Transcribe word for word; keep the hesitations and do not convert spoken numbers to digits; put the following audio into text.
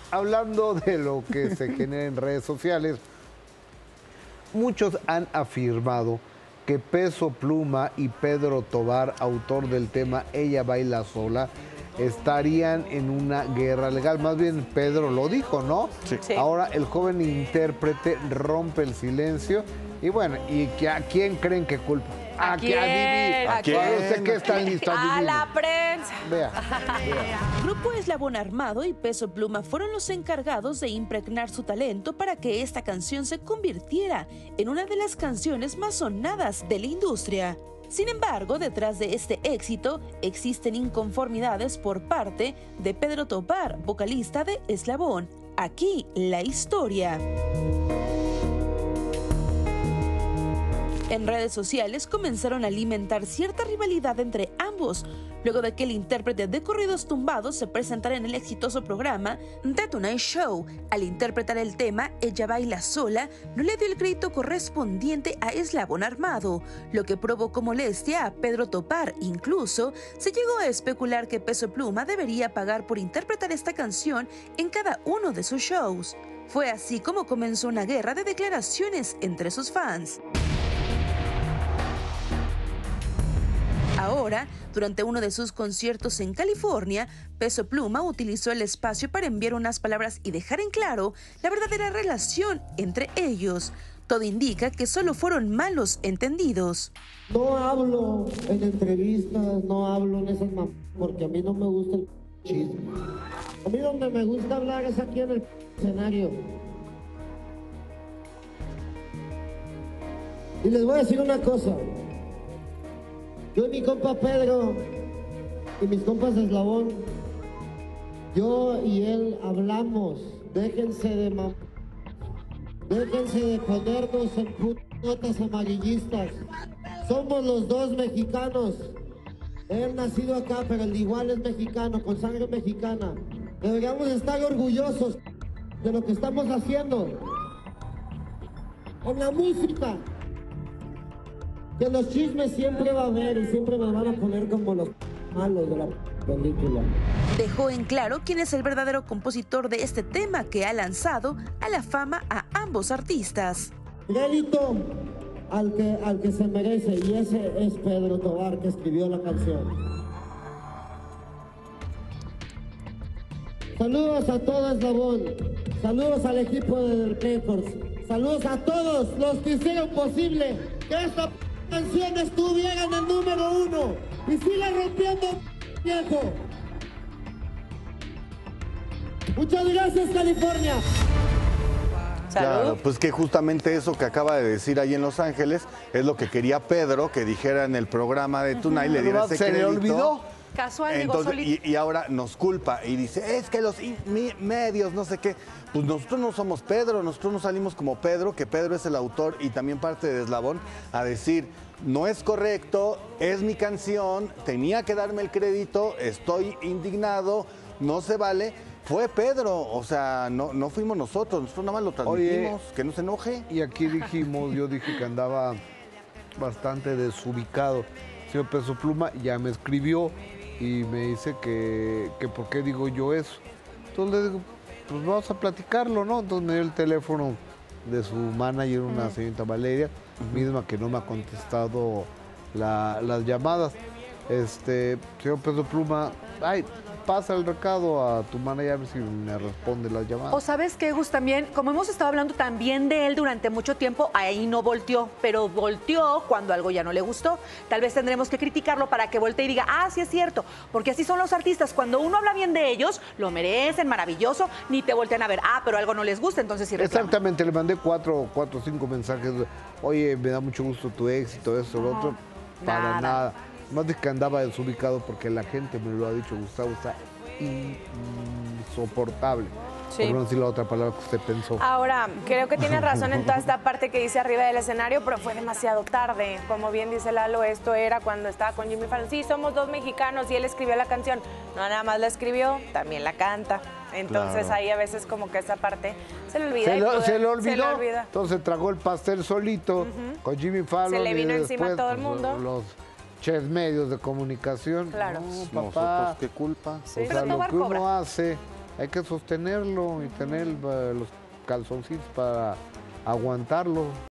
hablando de lo que se genera en redes sociales, muchos han afirmado que Peso Pluma y Pedro Tobar, autor del tema Ella Baila Sola, estarían en una guerra legal. Más bien Pedro lo dijo, ¿no? Sí. Sí. Ahora el joven intérprete rompe el silencio y bueno, ¿y que a quién creen que culpa? ¿A que quién? adivine. ¿A quién? ¿Usted qué está listo? A Adivine. la prensa. Vea. Grupo Eslabón Armado y Peso Pluma fueron los encargados de impregnar su talento para que esta canción se convirtiera en una de las canciones más sonadas de la industria. Sin embargo, detrás de este éxito existen inconformidades por parte de Pedro Tobar, vocalista de Eslabón. Aquí la historia. En redes sociales comenzaron a alimentar cierta rivalidad entre ambos, luego de que el intérprete de corridos tumbados se presentara en el exitoso programa The Tonight Show. Al interpretar el tema Ella Baila Sola, no le dio el crédito correspondiente a Eslabón Armado, lo que provocó molestia a Pedro Tobar. Incluso se llegó a especular que Peso Pluma debería pagar por interpretar esta canción en cada uno de sus shows. Fue así como comenzó una guerra de declaraciones entre sus fans. Ahora, durante uno de sus conciertos en California, Peso Pluma utilizó el espacio para enviar unas palabras y dejar en claro la verdadera relación entre ellos. Todo indica que solo fueron malos entendidos. No hablo en entrevistas, no hablo en esas mam... porque a mí no me gusta el chisme. A mí donde me gusta hablar es aquí en el escenario. Y les voy a decir una cosa. Yo y mi compa Pedro y mis compas de Eslabón, yo y él hablamos. Déjense de mam... Déjense de ponernos en putas amarillistas. Somos los dos mexicanos. Él nacido acá, pero el igual es mexicano, con sangre mexicana. Deberíamos estar orgullosos de lo que estamos haciendo. En la música. Que los chismes siempre va a haber y siempre me van a poner como los malos de la película. Dejó en claro quién es el verdadero compositor de este tema que ha lanzado a la fama a ambos artistas. Crédito al que, al que se merece, y ese es Pedro Tobar, que escribió la canción. Saludos a todo Eslabón, saludos al equipo de The Records, saludos a todos los que hicieron posible que esta canción estuviera en el número uno y siga rompiendo, viejo. Muchas gracias, California. Claro, pues que justamente eso que acaba de decir ahí en Los Ángeles es lo que quería Pedro que dijera en el programa de Tonight, le diera ese Se le crédito. olvidó. Casual, digo, Entonces, solito. y, y ahora nos culpa y dice, es que los i- mi- medios, no sé qué. Pues nosotros no somos Pedro, nosotros no salimos como Pedro, que Pedro es el autor y también parte de Eslabón, a decir, no es correcto, es mi canción, tenía que darme el crédito, estoy indignado, no se vale. Fue Pedro, o sea, no, no fuimos nosotros, nosotros nada más lo transmitimos, Oye, que no se enoje. Y aquí dijimos, yo dije que andaba bastante desubicado. Señor Peso Pluma ya me escribió y me dice que, que por qué digo yo eso. Entonces le digo, pues vamos a platicarlo, ¿no? Entonces me dio el teléfono de su manager, una señorita Valeria, misma que no me ha contestado la- las llamadas. Este, señor Peso Pluma, ay, pasa el recado a tu manager a ver si me responde las llamadas. O sabes qué, Gus, también, como hemos estado hablando también de él durante mucho tiempo, ahí no volteó, pero volteó cuando algo ya no le gustó. Tal vez tendremos que criticarlo para que voltee y diga, ah, sí es cierto, porque así son los artistas. Cuando uno habla bien de ellos, lo merecen, maravilloso, ni te voltean a ver, ah, pero algo no les gusta, entonces sí reclaman. Exactamente, le mandé cuatro, cuatro o cinco mensajes. Oye, me da mucho gusto tu éxito, eso, lo otro. Para nada. nada. Más de que andaba desubicado porque la gente me lo ha dicho, Gustavo, está insoportable. Sí. Por no decir la otra palabra que usted pensó. Ahora, creo que tiene razón en toda esta parte que dice arriba del escenario, pero fue demasiado tarde. Como bien dice Lalo, esto era cuando estaba con Jimmy Fallon. Sí, somos dos mexicanos y él escribió la canción. No nada más la escribió, también la canta. Entonces Claro. ahí a veces como que esa parte se le olvida. Se, y lo- pude- se le olvidó. Se le olvida. Entonces tragó el pastel solito con Jimmy Fallon. Se le y vino encima a después, todo el pues, mundo. Los chefs medios de comunicación. Claro. No, Nosotros, papá. ¿qué culpa? Sí. O Pero sea, lo Tobar que uno cobra. hace hay que sostenerlo y tener eh, los calzoncitos para aguantarlo.